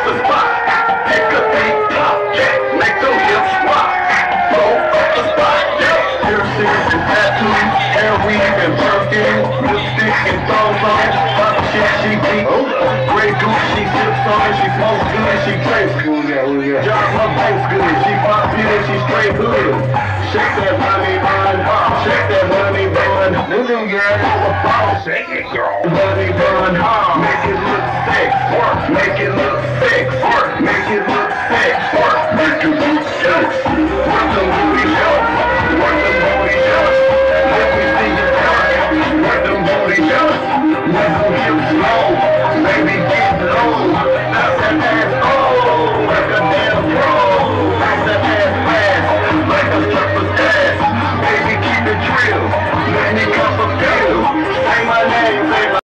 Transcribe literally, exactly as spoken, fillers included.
the spot. Pick a beat, pop, yeah, make them hips rock. Blow up the spot, yeah. Piercings and tattoos, hair weave and perfume, lipstick and thongs on, pop shit she beat. Grey goose she sips on, she smokes good, she tastes good. Job her banks good, she pop in, she straight hood. Shake that money bun, shake that money bun. New girl, shake it girl. Money bun, hard.